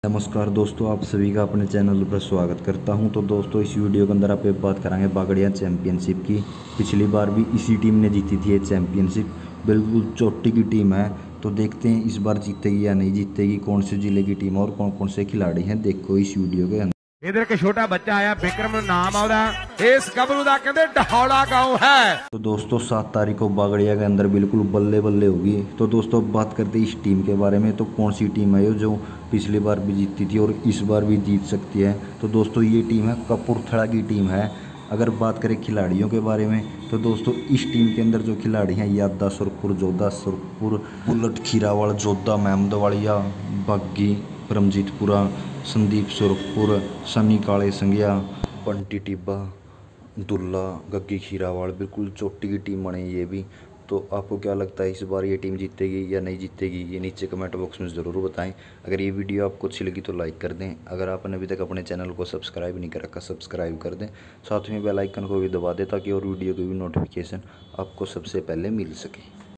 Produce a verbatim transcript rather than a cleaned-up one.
नमस्कार दोस्तों, आप सभी का अपने चैनल पर स्वागत करता हूं। तो दोस्तों, इस वीडियो के अंदर आप एक बात कराएंगे बागड़िया चैंपियनशिप की। पिछली बार भी इसी टीम ने जीती थी ये चैंपियनशिप, बिल्कुल चोटी की टीम है। तो देखते हैं इस बार जीतेगी या नहीं जीतेगी, कौन से जिले की टीम और कौन कौन से खिलाड़ी हैं, देखो इस वीडियो के अंदर। इधर एक छोटा बच्चा आया विक्रम नाम आउदा इस गबरू दा कहते ढहौड़ा गांव है। तो दोस्तों, सात तारीख को बागड़िया के अंदर बिल्कुल बल्ले बल्ले होगी। तो दोस्तों, अब बात करते हैं इस टीम के बारे में। तो कौन सी टीम है ये जो पिछली बार भी जीती थी और इस बार भी जीत सकती है। तो दोस्तों, ये टीम है कपूरथला की टीम है। अगर बात करें खिलाड़ियों के बारे में, तो दोस्तों इस टीम के अंदर जो खिलाड़ी हैं, यादा सुरपुर, जोधा सुरपुर, बुलट खीरावाड़, जोधा महमदवाड़िया, बग्गी परमजीतपुरा, संदीप सुरपुर, सनी काले संघिया, बंटी टिब्बा, दुल्ला, गग्गी खीरावाड़, बिल्कुल चोटी की टीम बनी ये भी। तो आपको क्या लगता है इस बार ये टीम जीतेगी या नहीं जीतेगी, ये नीचे कमेंट बॉक्स में ज़रूर बताएं। अगर ये वीडियो आपको अच्छी लगी तो लाइक कर दें। अगर आपने अभी तक अपने चैनल को सब्सक्राइब नहीं कर रखा, सब्सक्राइब कर दें। साथ में बेल आइकन को भी दबा दें ताकि और वीडियो की भी नोटिफिकेशन आपको सबसे पहले मिल सके।